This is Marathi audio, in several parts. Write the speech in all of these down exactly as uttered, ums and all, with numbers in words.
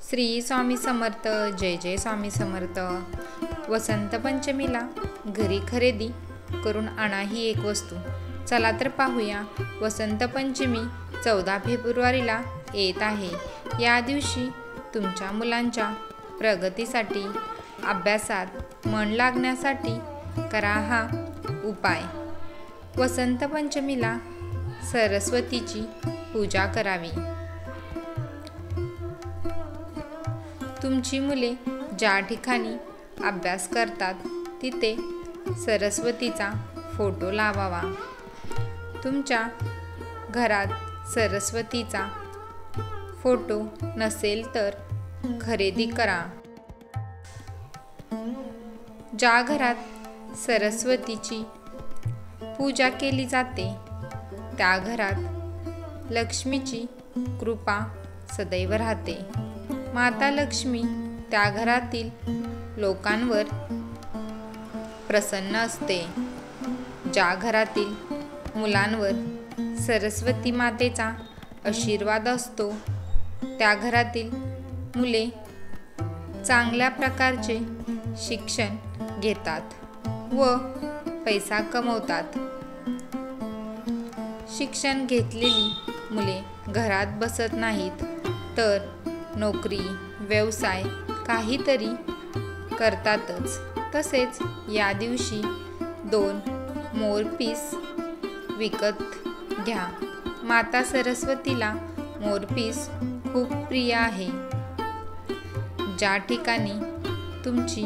श्री स्वामी समर्थ. जय जय स्वामी समर्थ. वसंत पंचमीला घरी खरेदी करून आणा ही एक वस्तू. चला तर पाहूया. वसंत पंचमी चौदा फेब्रुवारीला येत आहे. या दिवशी तुमच्या मुलांच्या प्रगतीसाठी, अभ्यासात मन लागण्यासाठी करा हा उपाय. वसंत पंचमीला सरस्वतीची पूजा करावी. तुमची मुले ज्या ठिकाणी अभ्यास करतात तिथे सरस्वतीचा फोटो लावावा. तुमच्या घरात सरस्वतीचा फोटो नसेल तर खरेदी करा. ज्या घरात सरस्वतीची पूजा केली जाते त्या घरात लक्ष्मीची कृपा सदैव राहते. माता लक्ष्मी त्या घरातील लोकांवर प्रसन्न असते. ज्या घरातील मुलांवर सरस्वती मातेचा आशीर्वाद असतो त्या घरातील मुले चांगल्या प्रकारचे शिक्षण घेतात व पैसा कमवतात. शिक्षण घेतलेली मुले घरात बसत नाहीत तर नोकरी, व्यवसाय काहीतरी करतातच. तसेच या दिवशी दोन मोरपीस विकत घ्या. माता सरस्वतीला मोरपीस खूप प्रिय आहे. ज्या ठिकाणी तुमची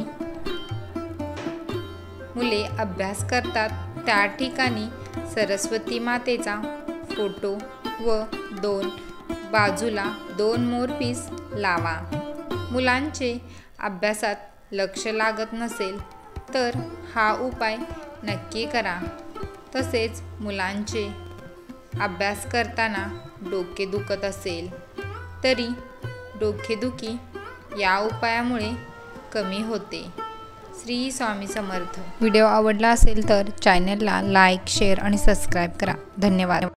मुले अभ्यास करतात त्या ठिकाणी सरस्वती मातेचा फोटो व दोन बाजूला दोन मोरपीस लावा. मुलांचे अभ्यासात लक्ष लागत नसेल तर हा उपाय नक्की करा. तसेच मुलांचे अभ्यास करताना डोके दुखत असेल तरी डोकेदुखी या उपायामुळे कमी होते. श्री स्वामी समर्थ. व्हिडिओ आवडला असेल तर चॅनलला लाईक, शेअर आणि सबस्क्राईब करा. धन्यवाद.